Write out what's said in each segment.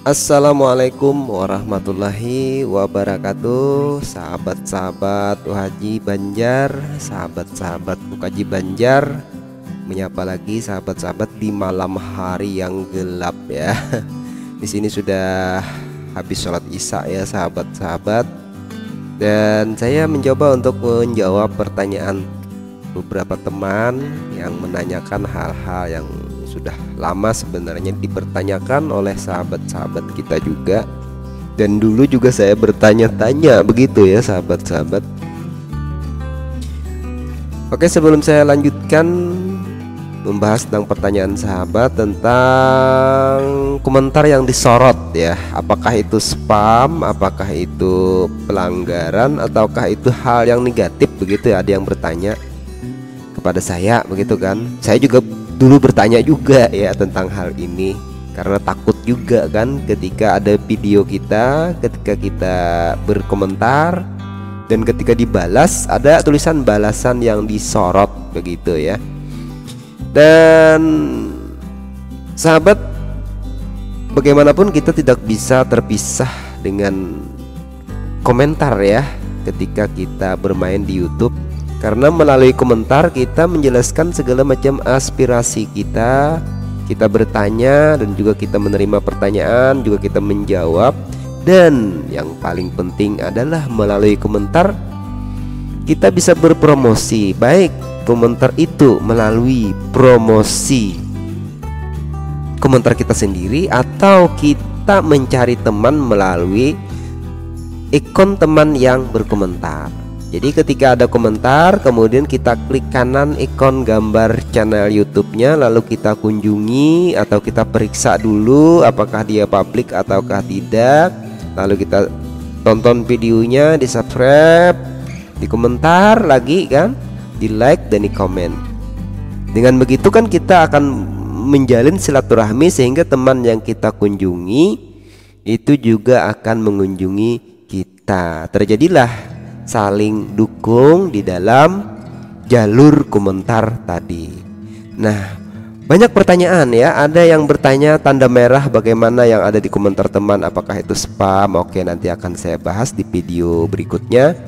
Assalamualaikum warahmatullahi wabarakatuh. Sahabat-sahabat Uhaji Banjar, sahabat-sahabat Ukaji Banjar, menyapa lagi sahabat-sahabat di malam hari yang gelap ya. Di sini sudah habis sholat isya ya sahabat-sahabat, dan saya mencoba untuk menjawab pertanyaan beberapa teman yang menanyakan hal-hal yang sudah lama sebenarnya dipertanyakan oleh sahabat-sahabat kita juga. Dan dulu juga saya bertanya-tanya begitu ya sahabat-sahabat. Oke, sebelum saya lanjutkan membahas tentang pertanyaan sahabat tentang komentar yang disorot ya, apakah itu spam, apakah itu pelanggaran, ataukah itu hal yang negatif begitu ya, ada yang bertanya kepada saya begitu kan. Saya juga dulu bertanya juga ya tentang hal ini, karena takut juga kan ketika ada video kita, ketika kita berkomentar dan ketika dibalas ada tulisan balasan yang disorot begitu ya. Dan sahabat, bagaimanapun kita tidak bisa terpisah dengan komentar ya ketika kita bermain di YouTube. Karena melalui komentar kita menjelaskan segala macam aspirasi kita, kita bertanya dan juga kita menerima pertanyaan, juga kita menjawab. Dan yang paling penting adalah melalui komentar kita bisa berpromosi, baik komentar itu melalui promosi komentar kita sendiri atau kita mencari teman melalui ikon teman yang berkomentar. Jadi ketika ada komentar, kemudian kita klik kanan ikon gambar channel YouTube-nya, lalu kita kunjungi atau kita periksa dulu apakah dia publik ataukah tidak. Lalu kita tonton videonya, di subscribe, di komentar lagi kan, di like dan di komen. Dengan begitu kan kita akan menjalin silaturahmi sehingga teman yang kita kunjungi itu juga akan mengunjungi kita. Terjadilah saling dukung di dalam jalur komentar tadi. Nah, banyak pertanyaan ya. Ada yang bertanya tanda merah bagaimana yang ada di komentar teman, apakah itu spam? Oke, nanti akan saya bahas di video berikutnya.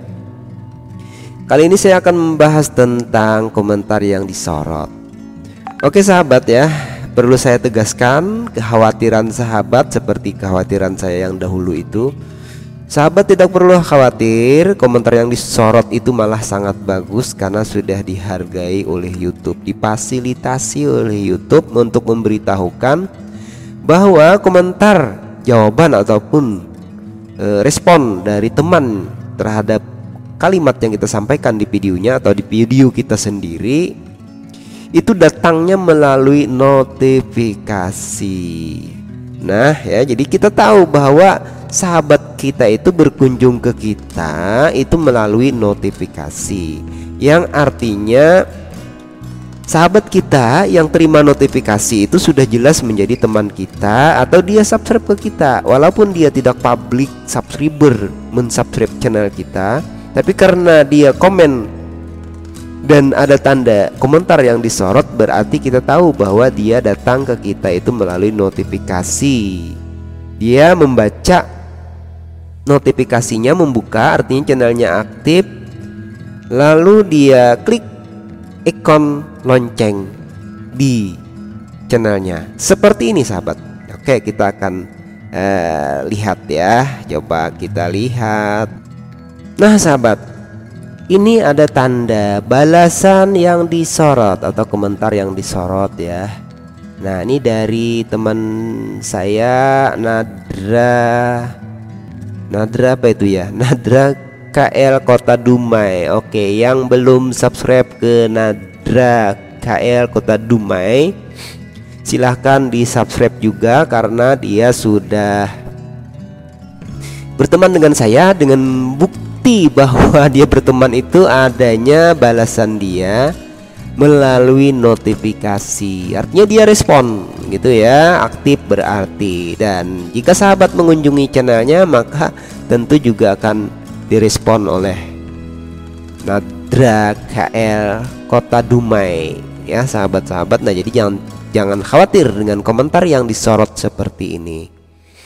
Kali ini saya akan membahas tentang komentar yang disorot. Oke sahabat ya, perlu saya tegaskan kekhawatiran sahabat seperti kekhawatiran saya yang dahulu itu. Sahabat tidak perlu khawatir, komentar yang disorot itu malah sangat bagus karena sudah dihargai oleh YouTube, difasilitasi oleh YouTube untuk memberitahukan bahwa komentar, jawaban ataupun respon dari teman terhadap kalimat yang kita sampaikan di videonya atau di video kita sendiri itu datangnya melalui notifikasi. Nah ya, jadi kita tahu bahwa sahabat kita itu berkunjung ke kita itu melalui notifikasi, yang artinya sahabat kita yang terima notifikasi itu sudah jelas menjadi teman kita atau dia subscribe ke kita. Walaupun dia tidak public subscriber mensubscribe channel kita, tapi karena dia komen dan ada tanda komentar yang disorot, berarti kita tahu bahwa dia datang ke kita itu melalui notifikasi. Dia membaca notifikasinya, membuka, artinya channelnya aktif, lalu dia klik ikon lonceng di channelnya. Seperti ini sahabat. Oke, kita akan lihat ya. Coba kita lihat. Nah sahabat, ini ada tanda balasan yang disorot atau komentar yang disorot ya. Nah ini dari teman saya Nadra apa itu ya, Nadra KL Kota Dumai. Oke, yang belum subscribe ke Nadra KL Kota Dumai, silahkan di subscribe juga karena dia sudah berteman dengan saya. Dengan bukti bahwa dia berteman itu adanya balasan dia melalui notifikasi, artinya dia respon gitu ya, aktif berarti. Dan jika sahabat mengunjungi channelnya maka tentu juga akan direspon oleh Nadra KL Kota Dumai ya sahabat-sahabat. Nah jadi jangan khawatir dengan komentar yang disorot seperti ini.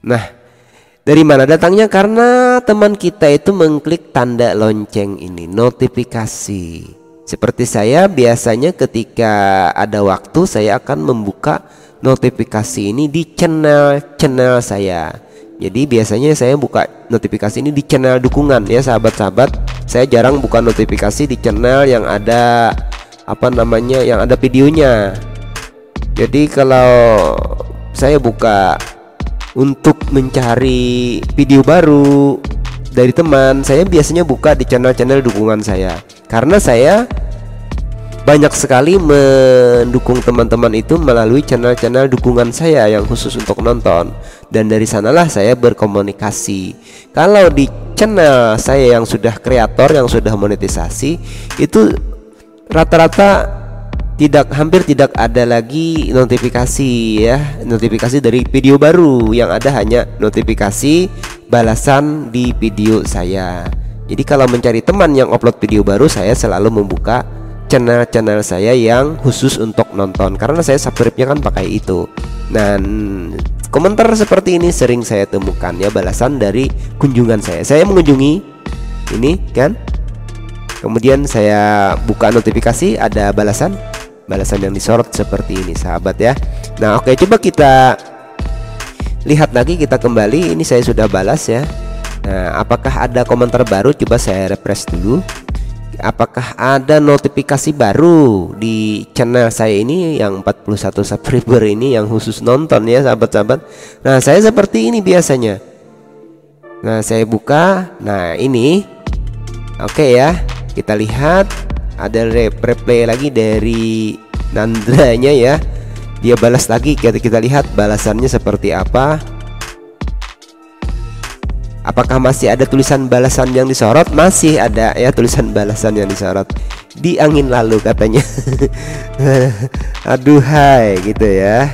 Nah, dari mana datangnya? Karena teman kita itu mengklik tanda lonceng ini, notifikasi. Seperti saya biasanya ketika ada waktu saya akan membuka notifikasi ini di channel saya. Jadi biasanya saya buka notifikasi ini di channel dukungan ya sahabat-sahabat. Saya jarang buka notifikasi di channel yang ada yang ada videonya. Jadi kalau saya buka untuk mencari video baru dari teman, saya biasanya buka di channel-channel dukungan saya. Karena saya banyak sekali mendukung teman-teman itu melalui channel-channel dukungan saya yang khusus untuk nonton. Dan dari sanalah saya berkomunikasi. Kalau di channel saya yang sudah kreator, yang sudah monetisasi, itu rata-rata hampir tidak ada lagi notifikasi ya, notifikasi dari video baru. Yang ada hanya notifikasi balasan di video saya. Jadi kalau mencari teman yang upload video baru, saya selalu membuka channel saya yang khusus untuk nonton, karena saya subscribe-nya kan pakai itu. Dan komentar seperti ini sering saya temukan ya, balasan dari kunjungan saya. Saya mengunjungi ini kan, kemudian saya buka notifikasi, ada balasan yang disorot seperti ini sahabat ya. Nah oke, coba kita lihat lagi, kita kembali. Ini saya sudah balas ya. Nah apakah ada komentar baru? Coba saya refresh dulu. Apakah ada notifikasi baru di channel saya ini yang 41 subscriber ini yang khusus nonton ya sahabat-sahabat. Nah saya seperti ini biasanya. Nah saya buka. Nah ini oke ya, kita lihat ada replay lagi dari Nandranya ya. Dia balas lagi, kita lihat balasannya seperti apa. Apakah masih ada tulisan balasan yang disorot? Masih ada ya tulisan balasan yang disorot. Di angin lalu katanya. Aduhai gitu ya.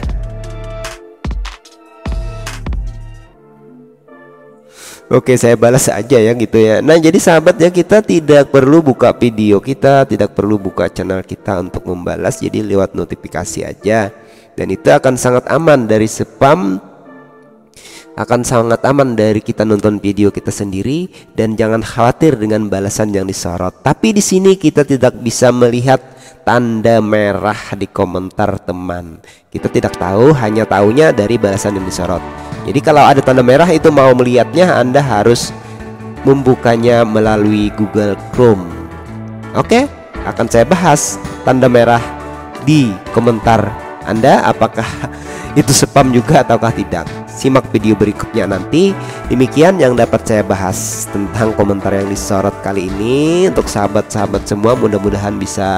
Oke, saya balas aja ya gitu ya. Nah jadi sahabat ya, kita tidak perlu buka video kita, tidak perlu buka channel kita untuk membalas. Jadi lewat notifikasi aja. Dan itu akan sangat aman dari spam, akan sangat aman dari kita nonton video kita sendiri. Dan jangan khawatir dengan balasan yang disorot. Tapi di sini kita tidak bisa melihat tanda merah di komentar teman. Kita tidak tahu, hanya tahunya dari balasan yang disorot. Jadi kalau ada tanda merah itu mau melihatnya, Anda harus membukanya melalui Google Chrome. Oke, akan saya bahas tanda merah di komentar Anda, apakah itu spam juga ataukah tidak. Simak video berikutnya nanti. Demikian yang dapat saya bahas tentang komentar yang disorot kali ini. Untuk sahabat-sahabat semua, mudah-mudahan bisa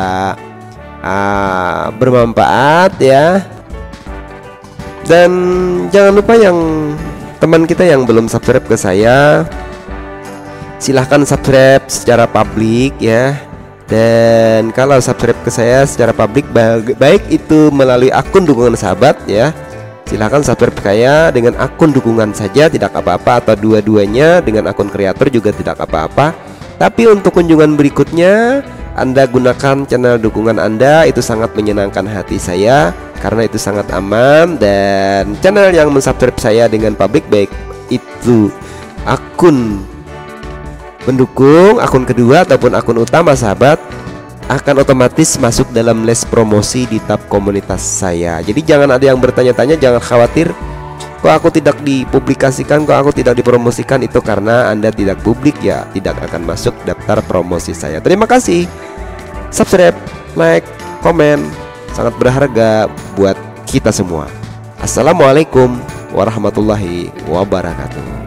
bermanfaat ya. Dan jangan lupa yang teman kita yang belum subscribe ke saya, silahkan subscribe secara publik ya. Dan kalau subscribe ke saya secara publik, baik itu melalui akun dukungan sahabat ya, silahkan subscribe saya dengan akun dukungan saja, tidak apa-apa. Atau dua-duanya dengan akun kreator juga tidak apa-apa. Tapi untuk kunjungan berikutnya, Anda gunakan channel dukungan Anda, itu sangat menyenangkan hati saya karena itu sangat aman. Dan channel yang mensubscribe saya dengan publik, baik itu akun pendukung, akun kedua ataupun akun utama sahabat, akan otomatis masuk dalam list promosi di tab komunitas saya. Jadi jangan ada yang bertanya-tanya, jangan khawatir, kok aku tidak dipublikasikan, kok aku tidak dipromosikan. Itu karena Anda tidak publik ya, tidak akan masuk daftar promosi saya. Terima kasih. Subscribe, like, komen, sangat berharga buat kita semua. Assalamualaikum warahmatullahi wabarakatuh.